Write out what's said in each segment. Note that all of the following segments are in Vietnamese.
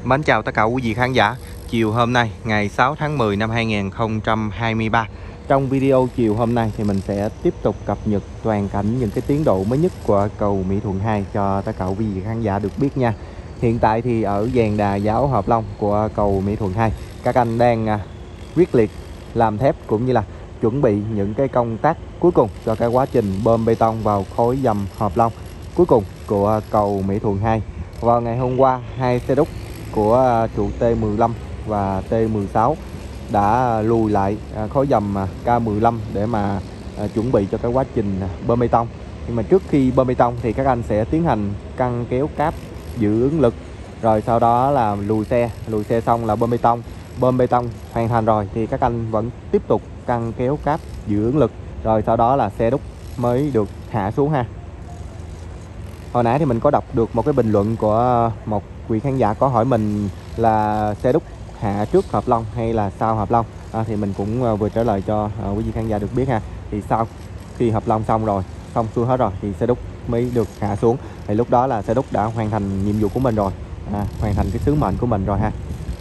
Mến chào tất cả quý vị khán giả. Chiều hôm nay ngày 6 tháng 10 năm 2023. Trong video chiều hôm nay thì mình sẽ tiếp tục cập nhật toàn cảnh những cái tiến độ mới nhất của cầu Mỹ Thuận 2 cho tất cả quý vị khán giả được biết nha. Hiện tại thì ở dàn đà giáo Hợp Long của cầu Mỹ Thuận 2, các anh đang quyết liệt làm thép cũng như là chuẩn bị những cái công tác cuối cùng cho cái quá trình bơm bê tông vào khối dầm Hợp Long cuối cùng của cầu Mỹ Thuận 2. Vào ngày hôm qua, hai xe đúc của trụ T15 và T16 đã lùi lại khối dầm K15 để mà chuẩn bị cho cái quá trình bơm bê tông. Nhưng mà trước khi bơm bê tông thì các anh sẽ tiến hành căng kéo cáp giữ ứng lực, rồi sau đó là lùi xe xong là bơm bê tông. Bơm bê tông hoàn thành rồi thì các anh vẫn tiếp tục căng kéo cáp giữ ứng lực, rồi sau đó là xe đúc mới được hạ xuống ha. Hồi nãy thì mình có đọc được một cái bình luận của một quý khán giả có hỏi mình là xe đúc hạ trước Hợp Long hay là sau Hợp Long. Thì mình cũng vừa trả lời cho quý vị khán giả được biết ha. Thì sau khi Hợp Long xong xuôi hết rồi thì xe đúc mới được hạ xuống. Thì lúc đó là xe đúc đã hoàn thành nhiệm vụ của mình rồi, hoàn thành cái sứ mệnh của mình rồi ha.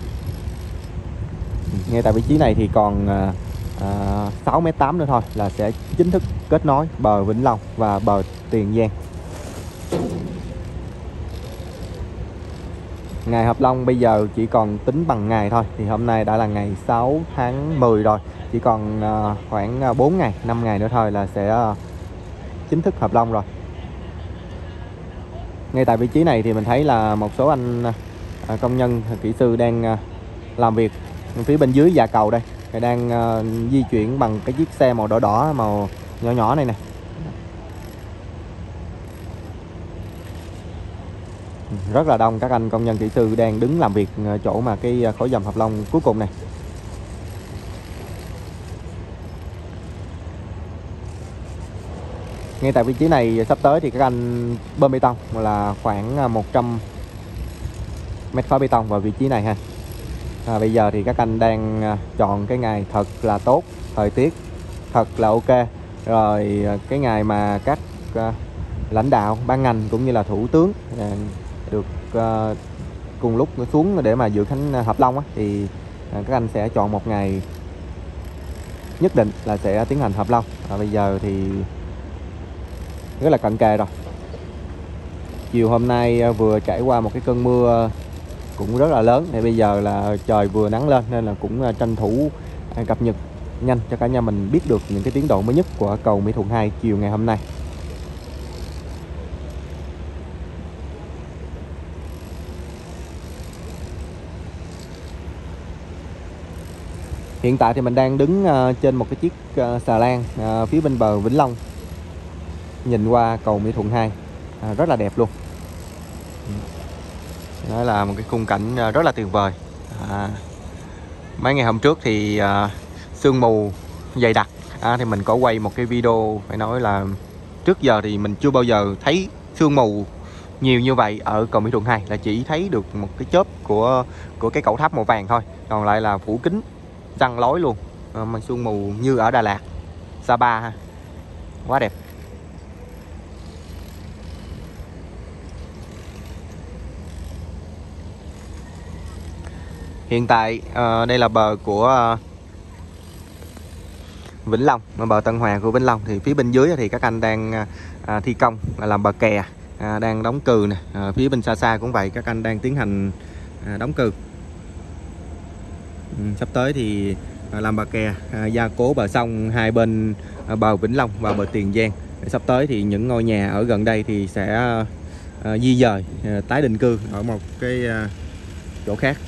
Ngay tại vị trí này thì còn 6m8 nữa thôi là sẽ chính thức kết nối bờ Vĩnh Long và bờ Tiền Giang. Ngày Hợp Long bây giờ chỉ còn tính bằng ngày thôi. Thì hôm nay đã là ngày 6 tháng 10 rồi. Chỉ còn khoảng 4 ngày, 5 ngày nữa thôi là sẽ chính thức Hợp Long rồi. Ngay tại vị trí này thì mình thấy là một số anh công nhân, kỹ sư đang làm việc phía bên dưới dạ cầu đây. Thì đang di chuyển bằng cái chiếc xe màu đỏ đỏ, màu nhỏ nhỏ này nè. Rất là đông các anh công nhân kỹ sư đang đứng làm việc chỗ mà cái khối dầm Hợp Long cuối cùng này. Ngay tại vị trí này sắp tới thì các anh bơm bê tông là khoảng 100 mét khối bê tông vào vị trí này ha. Bây giờ thì các anh đang chọn cái ngày thật là tốt, thời tiết thật là ok. Rồi cái ngày mà các lãnh đạo, ban ngành cũng như là thủ tướng được cùng lúc xuống để mà dự khánh Hợp Long thì các anh sẽ chọn một ngày nhất định là sẽ tiến hành Hợp Long. Bây giờ thì rất là cận kề rồi. Chiều hôm nay vừa trải qua một cái cơn mưa cũng rất là lớn, thì bây giờ là trời vừa nắng lên nên là cũng tranh thủ cập nhật nhanh cho cả nhà mình biết được những cái tiến độ mới nhất của cầu Mỹ Thuận 2 chiều ngày hôm nay. Hiện tại thì mình đang đứng trên một cái chiếc xà lan phía bên bờ Vĩnh Long, nhìn qua cầu Mỹ Thuận 2 rất là đẹp luôn. Đó là một cái khung cảnh rất là tuyệt vời. Mấy ngày hôm trước thì sương mù dày đặc, thì mình có quay một cái video phải nói là trước giờ thì mình chưa bao giờ thấy sương mù nhiều như vậy ở cầu Mỹ Thuận 2, là chỉ thấy được một cái chớp của cái cầu tháp màu vàng thôi, còn lại là phủ kín răng lối luôn. Mà sương mù như ở Đà Lạt, Sapa ha, quá đẹp. Hiện tại đây là bờ của Vĩnh Long, bờ Tân Hòa của Vĩnh Long. Thì phía bên dưới thì các anh đang thi công làm bờ kè, đang đóng cừ nè. Phía bên xa cũng vậy, các anh đang tiến hành đóng cừ. Sắp tới thì làm bờ kè gia cố bờ sông hai bên bờ Vĩnh Long và bờ Tiền Giang. Sắp tới thì những ngôi nhà ở gần đây thì sẽ di dời tái định cư ở một cái chỗ khác.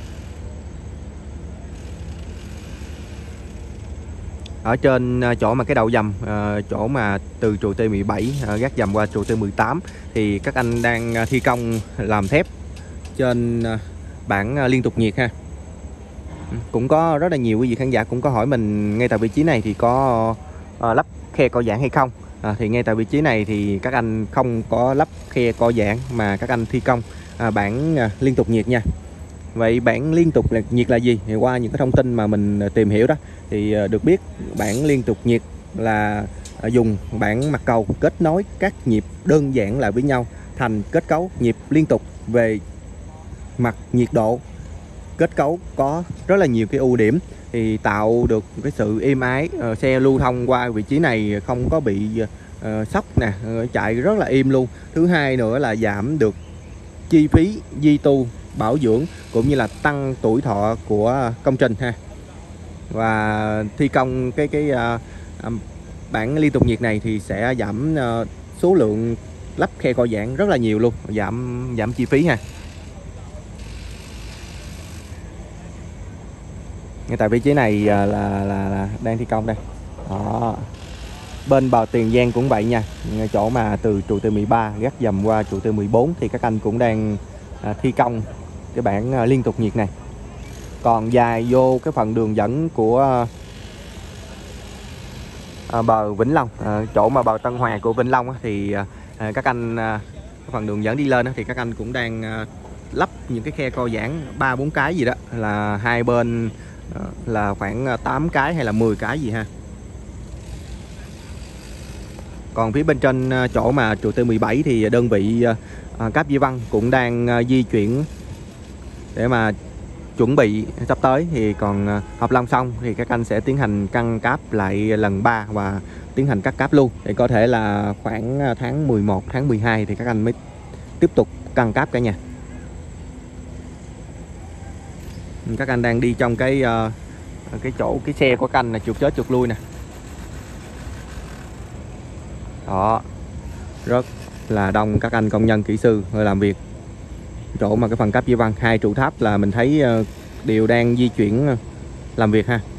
Ở trên chỗ mà cái đầu dầm, chỗ mà từ trụ T17 gác dầm qua trụ T18 thì các anh đang thi công làm thép trên bảng liên tục nhiệt ha. Cũng có rất là nhiều quý vị khán giả cũng có hỏi mình ngay tại vị trí này thì có lắp khe co giãn hay không. Thì ngay tại vị trí này thì các anh không có lắp khe co giãn mà các anh thi công bảng liên tục nhiệt nha. Vậy bảng liên tục nhiệt là gì? Thì qua những cái thông tin mà mình tìm hiểu đó thì được biết bảng liên tục nhiệt là dùng bảng mặt cầu kết nối các nhịp đơn giản lại với nhau thành kết cấu nhịp liên tục về mặt nhiệt độ, kết cấu có rất là nhiều cái ưu điểm thì tạo được cái sự êm ái, xe lưu thông qua vị trí này không có bị sóc nè, chạy rất là êm luôn. Thứ hai nữa là giảm được chi phí duy tu bảo dưỡng cũng như là tăng tuổi thọ của công trình ha. Và thi công cái bản liên tục nhiệt này thì sẽ giảm số lượng lắp khe co giãn rất là nhiều luôn, giảm chi phí ha. Ngay tại vị trí này là đang thi công đây. Đó. Bên bờ Tiền Giang cũng vậy nha. Chỗ mà từ trụ T 13 gác dầm qua trụ T 14 thì các anh cũng đang thi công cái bản liên tục nhiệt này. Còn dài vô cái phần đường dẫn của bờ Vĩnh Long, chỗ mà bờ Tân Hòa của Vĩnh Long thì các anh cái phần đường dẫn đi lên thì các anh cũng đang lắp những cái khe co giãn 3-4 cái gì đó, là hai bên là khoảng 8 cái hay là 10 cái gì ha. Còn phía bên trên chỗ mà trụ T17 thì đơn vị Cáp Di Văn cũng đang di chuyển để mà chuẩn bị sắp tới thì còn hợp long xong thì các anh sẽ tiến hành căng cáp lại lần 3 và tiến hành cắt cáp luôn, để có thể là khoảng tháng 11, tháng 12 thì các anh mới tiếp tục căng cáp cả nhà. Các anh đang đi trong cái chỗ cái xe của các anh là trượt chết trượt lui nè. Đó, rất là đông các anh công nhân kỹ sư làm việc. Chỗ mà cái phần cáp Di Văn, 2 trụ tháp là mình thấy đều đang di chuyển làm việc ha.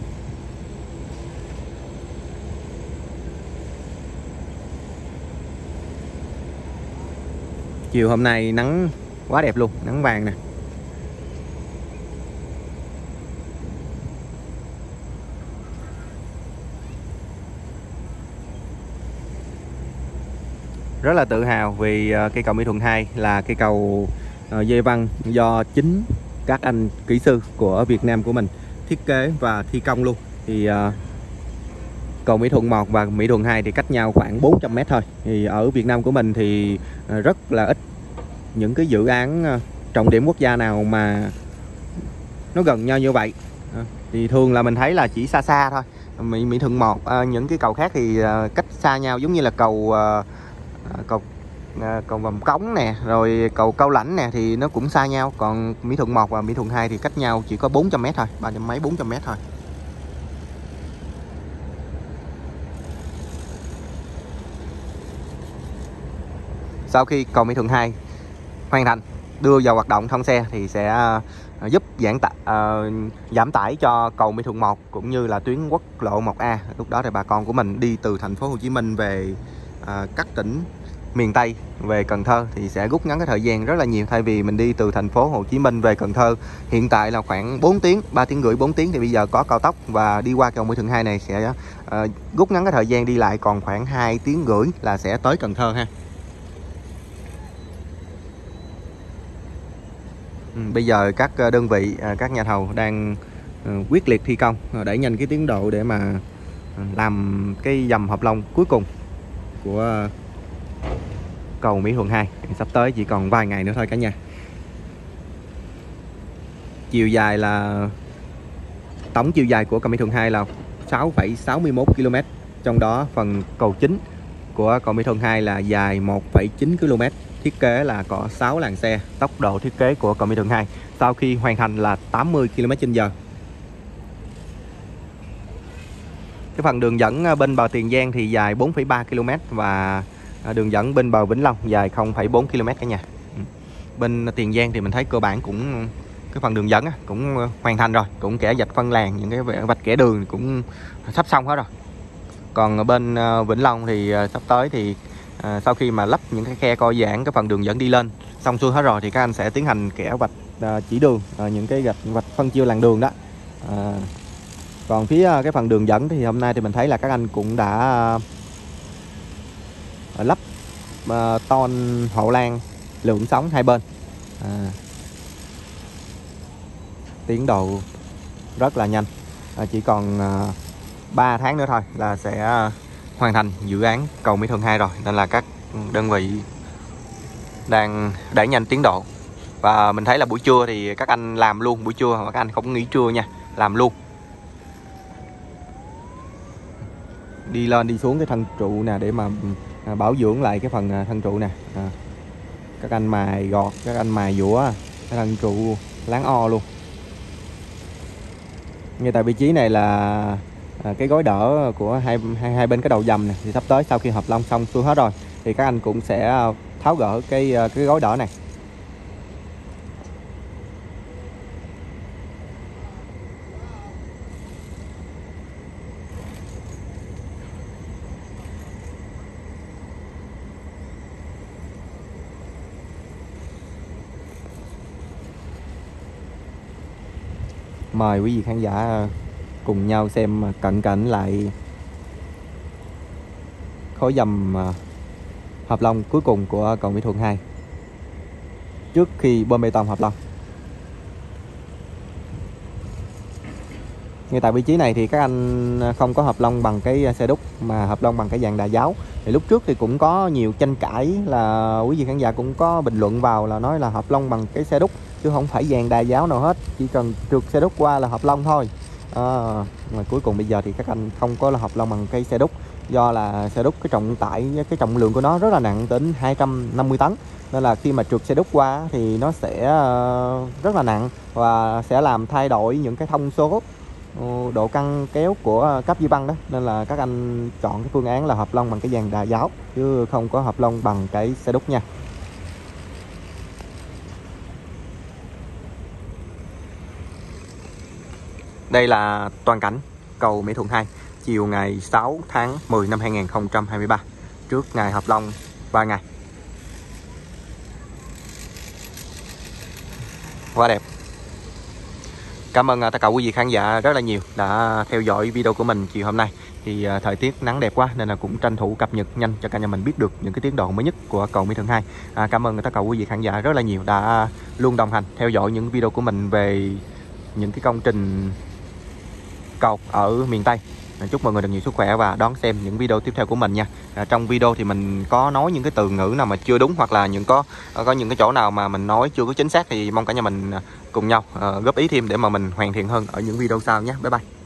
Chiều hôm nay nắng quá đẹp luôn, nắng vàng nè. Rất là tự hào vì cây cầu Mỹ Thuận 2 là cây cầu dây văng do chính các anh kỹ sư của Việt Nam của mình thiết kế và thi công luôn. Thì cầu Mỹ Thuận 1 và Mỹ Thuận 2 thì cách nhau khoảng 400 m thôi. Thì ở Việt Nam của mình thì rất là ít những cái dự án trọng điểm quốc gia nào mà nó gần nhau như vậy. Thì thường là mình thấy là chỉ xa xa thôi. Mỹ Thuận 1, những cái cầu khác thì cách xa nhau, giống như là cầu Vàm Cống nè, rồi cầu Cao Lãnh nè thì nó cũng xa nhau. Còn Mỹ Thuận 1 và Mỹ Thuận 2 thì cách nhau chỉ có 400 m thôi, 300 mấy 400 m thôi. Sau khi cầu Mỹ Thuận 2 hoàn thành, đưa vào hoạt động thông xe thì sẽ giúp giảm tải cho cầu Mỹ Thuận 1 cũng như là tuyến quốc lộ 1A. Lúc đó thì bà con của mình đi từ thành phố Hồ Chí Minh về các tỉnh miền Tây về Cần Thơ thì sẽ rút ngắn cái thời gian rất là nhiều. Thay vì mình đi từ thành phố Hồ Chí Minh về Cần Thơ hiện tại là khoảng 4 tiếng, 3 tiếng rưỡi 4 tiếng, thì bây giờ có cao tốc và đi qua cầu Mỹ Thuận 2 này sẽ rút ngắn cái thời gian đi lại còn khoảng 2 tiếng rưỡi là sẽ tới Cần Thơ ha. Bây giờ các đơn vị, các nhà thầu đang quyết liệt thi công, đẩy nhanh cái tiến độ để mà làm cái dầm hợp long cuối cùng của cầu Mỹ Thuận 2. Sắp tới chỉ còn vài ngày nữa thôi cả nhà. Tổng chiều dài của cầu Mỹ Thuận 2 là 6,61 km. Trong đó phần cầu chính của cầu Mỹ Thuận 2 là dài 1,9 km. Thiết kế là có 6 làn xe. Tốc độ thiết kế của cầu Mỹ Thuận 2 sau khi hoàn thành là 80 km/h. Cái phần đường dẫn bên bờ Tiền Giang thì dài 4,3 km và đường dẫn bên bờ Vĩnh Long dài 0,4 km cả nhà. Bên Tiền Giang thì mình thấy cơ bản cũng cái phần đường dẫn cũng hoàn thành rồi, cũng kẻ vạch phân làn, những cái vạch kẻ đường cũng sắp xong hết rồi. Còn bên Vĩnh Long thì sắp tới thì sau khi mà lắp những cái khe co giãn, cái phần đường dẫn đi lên xong xuôi hết rồi thì các anh sẽ tiến hành kẻ vạch chỉ đường, những cái vạch phân chia làn đường đó. Còn phía cái phần đường dẫn thì hôm nay thì mình thấy là các anh cũng đã lắp ton hộ lan lượng sóng hai bên. Tiến độ rất là nhanh, chỉ còn 3 tháng nữa thôi là sẽ hoàn thành dự án cầu Mỹ Thuận 2 rồi, nên là các đơn vị đang đẩy nhanh tiến độ Và mình thấy là buổi trưa thì các anh làm luôn, buổi trưa mà các anh không nghỉ trưa nha, làm luôn. Đi lên đi xuống cái thân trụ nè để mà bảo dưỡng lại cái phần thân trụ nè. Các anh mài gọt, các anh mài dũa cái thân trụ láng o luôn. Ngay tại vị trí này là cái gối đỡ của hai bên cái đầu dầm này, thì sắp tới sau khi hợp long xong xuôi hết rồi thì các anh cũng sẽ tháo gỡ cái gối đỡ này. Mời quý vị khán giả cùng nhau xem cận cảnh lại khối dầm hợp long cuối cùng của cầu Mỹ Thuận 2 trước khi bơm bê tông hợp long. Ngay tại vị trí này thì các anh không có hợp long bằng cái xe đúc mà hợp long bằng cái dàn đà giáo. Thì lúc trước thì cũng có nhiều tranh cãi, là quý vị khán giả cũng có bình luận vào là nói là hợp long bằng cái xe đúc chứ không phải dàn đà giáo nào hết, chỉ cần trượt xe đúc qua là hợp long thôi. Mà cuối cùng bây giờ thì các anh không có là hợp long bằng cái xe đúc, do là xe đúc cái trọng tải, cái trọng lượng của nó rất là nặng, đến 250 tấn, nên là khi mà trượt xe đúc qua thì nó sẽ rất là nặng và sẽ làm thay đổi những cái thông số, độ căng kéo của cấp dây băng đó, nên là các anh chọn cái phương án là hợp long bằng cái dàn đà giáo chứ không có hợp long bằng cái xe đúc nha. Đây là toàn cảnh cầu Mỹ Thuận 2 chiều ngày 6 tháng 10 năm 2023 trước ngày hợp long 3 ngày. Quá đẹp. Cảm ơn tất cả quý vị khán giả rất là nhiều đã theo dõi video của mình chiều hôm nay. Thì thời tiết nắng đẹp quá nên là cũng tranh thủ cập nhật nhanh cho cả nhà mình biết được những cái tiến độ mới nhất của cầu Mỹ Thuận 2. Cảm ơn tất cả quý vị khán giả rất là nhiều đã luôn đồng hành theo dõi những video của mình về những cái công trình cầu ở miền Tây. Chúc mọi người được nhiều sức khỏe và đón xem những video tiếp theo của mình nha. Trong video thì mình có nói những cái từ ngữ nào mà chưa đúng, hoặc là có những cái chỗ nào mà mình nói chưa có chính xác thì mong cả nhà mình cùng nhau góp ý thêm để mà mình hoàn thiện hơn ở những video sau nhé. Bye bye.